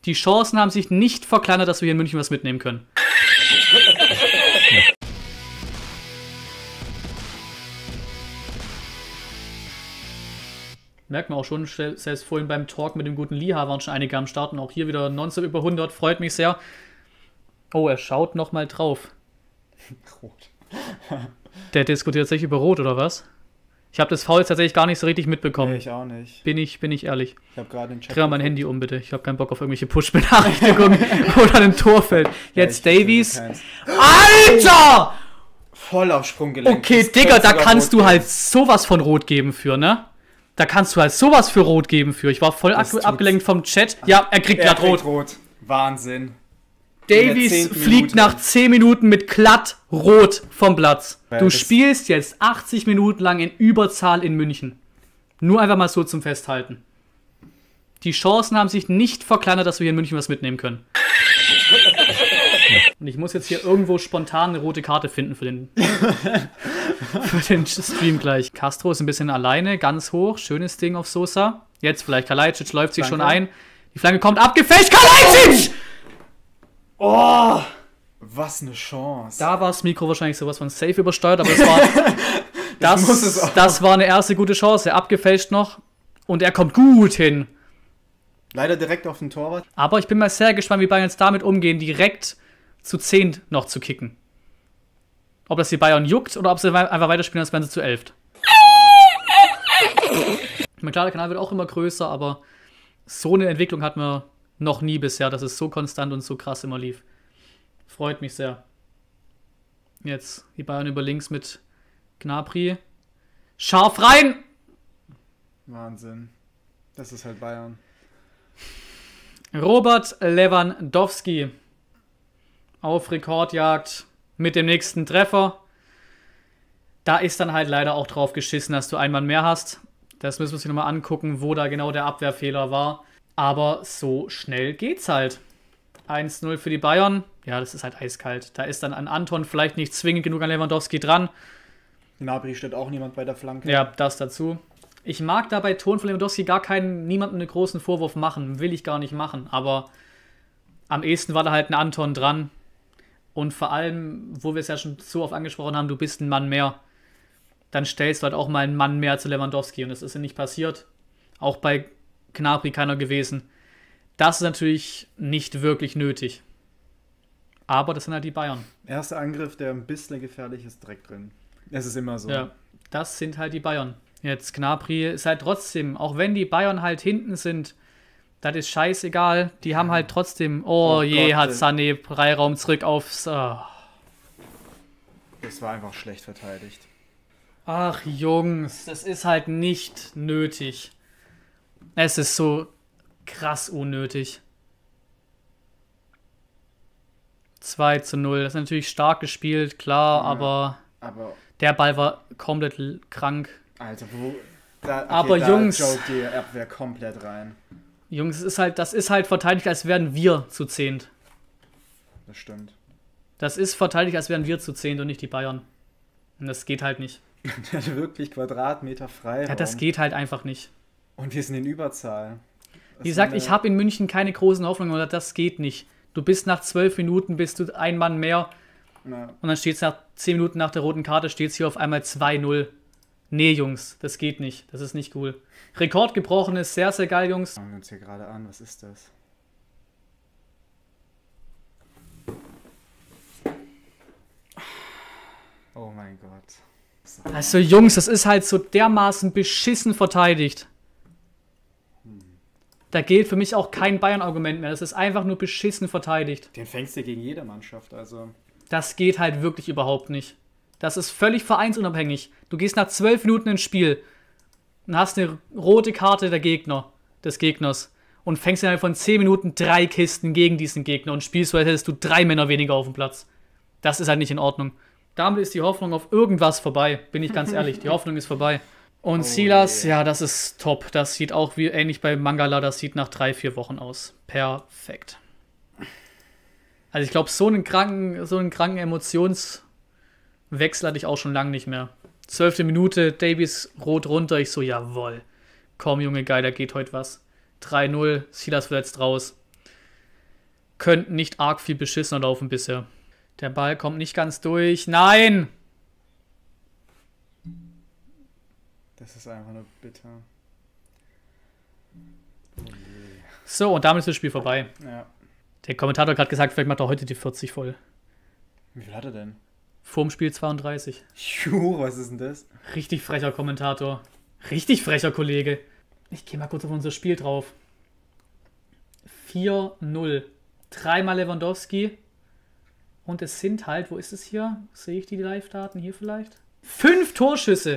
Die Chancen haben sich nicht verkleinert, dass wir hier in München was mitnehmen können. Merkt man auch schon, selbst vorhin beim Talk mit dem guten Liha waren schon einige am Start und auch hier wieder nonstop über 100, freut mich sehr. Oh, er schaut nochmal drauf. Rot. Der diskutiert sich über Rot, oder was? Ich habe das Foul jetzt tatsächlich gar nicht so richtig mitbekommen. Nee, ich auch nicht. Bin ich ehrlich. Ich habe gerade den Chat. Dreh mal mein Handy um, bitte. Ich habe keinen Bock auf irgendwelche Push-Benachrichtigungen oder ein Torfeld. Jetzt Davies. Alter! Voll auf Sprunggelenk. Okay, Digga, da kannst du halt sowas von Rot geben für, ne? Da kannst du halt sowas für Rot geben für. Ich war voll abgelenkt vom Chat. Ja, er kriegt glatt Rot. Wahnsinn. Davies fliegt nach 10 Minuten mit glatt Rot vom Platz. Du spielst jetzt 80 Minuten lang in Überzahl in München. Nur einfach mal so zum Festhalten. Die Chancen haben sich nicht verkleinert, dass wir hier in München was mitnehmen können. Und ich muss jetzt hier irgendwo spontan eine rote Karte finden für den Stream gleich. Castro ist ein bisschen alleine, ganz hoch. Schönes Ding auf Sosa. Jetzt vielleicht Kalajdzic läuft sich schon ein. Die Flanke kommt abgefälscht. Kalajdzic! Oh! Was eine Chance. Da war das Mikro wahrscheinlich sowas von safe übersteuert, aber das war eine erste gute Chance. Abgefälscht noch und er kommt gut hin. Leider direkt auf den Torwart. Aber ich bin mal sehr gespannt, wie Bayern jetzt damit umgehen, direkt zu 10 noch zu kicken. Ob das die Bayern juckt oder ob sie einfach weiterspielen, als wären sie zu 11. Ich meine, klar, der Kanal wird auch immer größer, aber so eine Entwicklung hatten wir noch nie bisher, dass es so konstant und so krass immer lief. Freut mich sehr. Jetzt die Bayern über links mit Gnabry. Scharf rein! Wahnsinn. Das ist halt Bayern. Robert Lewandowski auf Rekordjagd mit dem nächsten Treffer. Da ist dann halt leider auch drauf geschissen, dass du einen Mann mehr hast. Das müssen wir uns nochmal angucken, wo da genau der Abwehrfehler war. Aber so schnell geht's halt. 1-0 für die Bayern. Ja, das ist halt eiskalt. Da ist dann an Anton vielleicht nicht zwingend genug an Lewandowski dran. Gnabry steht auch niemand bei der Flanke. Ja, das dazu. Ich mag da bei Ton von Lewandowski niemandem einen großen Vorwurf machen. Will ich gar nicht machen. Aber am ehesten war da halt ein Anton dran. Und vor allem, wo wir es ja schon so oft angesprochen haben, du bist ein Mann mehr. Dann stellst du halt auch mal einen Mann mehr zu Lewandowski. Und das ist ja nicht passiert. Auch bei Gnabry keiner gewesen. Das ist natürlich nicht wirklich nötig. Aber das sind halt die Bayern. Erster Angriff, der ein bisschen gefährlich ist, direkt drin. Es ist immer so. Ja, das sind halt die Bayern. Jetzt Gnabry ist halt trotzdem, auch wenn die Bayern halt hinten sind, das ist scheißegal. Die haben halt trotzdem, hat Sané Freiraum zurück aufs... Oh. Das war einfach schlecht verteidigt. Ach Jungs, das ist halt nicht nötig. Es ist so krass unnötig. 2-0. Das ist natürlich stark gespielt, klar, ja, aber der Ball war komplett krank. Alter, aber Jungs, joke die Abwehr komplett rein. Jungs, das ist halt verteidigt, als wären wir zu 10. Das stimmt. Das ist verteidigt, als wären wir zu 10 und nicht die Bayern. Und das geht halt nicht. Der hat wirklich Quadratmeter Freiraum. Ja, das geht halt einfach nicht. Und wir sind in Überzahl. Wie gesagt, ich habe in München keine großen Hoffnungen, oder das geht nicht. Du bist nach 12 Minuten, bist du ein Mann mehr. Ja. Und dann steht es nach 10 Minuten nach der roten Karte, steht es hier auf einmal 2-0. Nee, Jungs, das geht nicht. Das ist nicht cool. Rekord gebrochen ist sehr, sehr geil, Jungs. Schauen wir uns hier gerade an. Was ist das? Oh mein Gott. Also, Jungs, das ist halt so dermaßen beschissen verteidigt. Da gilt für mich auch kein Bayern-Argument mehr. Das ist einfach nur beschissen verteidigt. Den fängst du gegen jede Mannschaft, also. Das geht halt wirklich überhaupt nicht. Das ist völlig vereinsunabhängig. Du gehst nach 12 Minuten ins Spiel und hast eine rote Karte des Gegners und fängst innerhalb von 10 Minuten 3 Kisten gegen diesen Gegner und spielst so, als hättest du 3 Männer weniger auf dem Platz. Das ist halt nicht in Ordnung. Damit ist die Hoffnung auf irgendwas vorbei, bin ich ganz ehrlich. Die Hoffnung ist vorbei. Und Silas, ja, das ist top. Das sieht auch wie ähnlich bei Mangala, das sieht nach 3-4 Wochen aus. Perfekt. Also ich glaube, so einen kranken Emotionswechsel hatte ich auch schon lange nicht mehr. 12. Minute, Davies rot runter. Ich so, jawohl. Komm, Junge, geil, da geht heute was. 3-0, Silas wird jetzt raus. könnte nicht arg viel beschissener laufen bisher. Der Ball kommt nicht ganz durch. Nein! Das ist einfach nur bitter. So, und damit ist das Spiel vorbei. Ja. Der Kommentator hat gerade gesagt, vielleicht macht er heute die 40 voll. Wie viel hat er denn? Vorm Spiel 32. Juh, was ist denn das? Richtig frecher Kommentator. Richtig frecher Kollege. Ich gehe mal kurz auf unser Spiel drauf. 4-0. Dreimal Lewandowski. Und es sind halt, wo ist es hier? Sehe ich die Live-Daten hier vielleicht? 5 Torschüsse.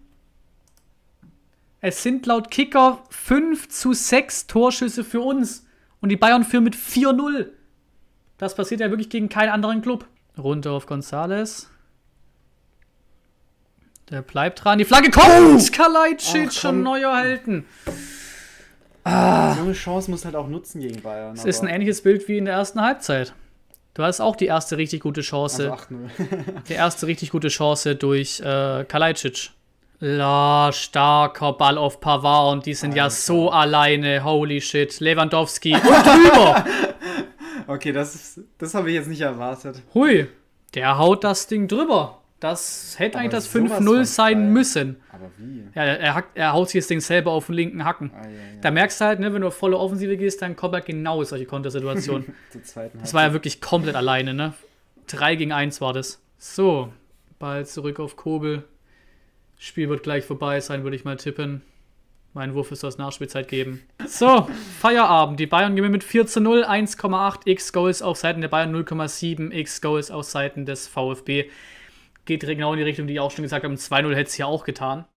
Es sind laut Kicker 5-6 Torschüsse für uns. Und die Bayern führen mit 4-0. Das passiert ja wirklich gegen keinen anderen Club. Runter auf González. Der bleibt dran. Die Flagge kommt! Kalajdzic schon neu erhalten. So eine Chance muss halt auch nutzen gegen Bayern. Es ist ein ähnliches Bild wie in der ersten Halbzeit. Du hast auch die erste richtig gute Chance. Also 8-0. Die erste richtig gute Chance durch Kalajdzic. Starker Ball auf Pavard und die sind ja so alleine. Holy shit. Lewandowski und drüber. Okay, das habe ich jetzt nicht erwartet. Hui, der haut das Ding drüber. Das hätte eigentlich das sowas 5-0 von sein geil. müssen. Aber wie? Ja, er haut sich das Ding selber auf den linken Hacken. Ja. Da merkst du halt, ne, wenn du auf volle Offensive gehst, dann kommt halt genau solche Kontersituationen. Zur zweiten Das war ja wirklich komplett alleine, ne? 3-1 war das. So, Ball zurück auf Kobel. Spiel wird gleich vorbei sein, würde ich mal tippen. Mein Wurf ist aus Nachspielzeit geben. So, Feierabend. Die Bayern gewinnen mit 4-0, 1,8 X-Goals auf Seiten der Bayern, 0,7 X-Goals auf Seiten des VfB. Geht genau in die Richtung, die ich auch schon gesagt habe. 2-0 hätte es hier auch getan.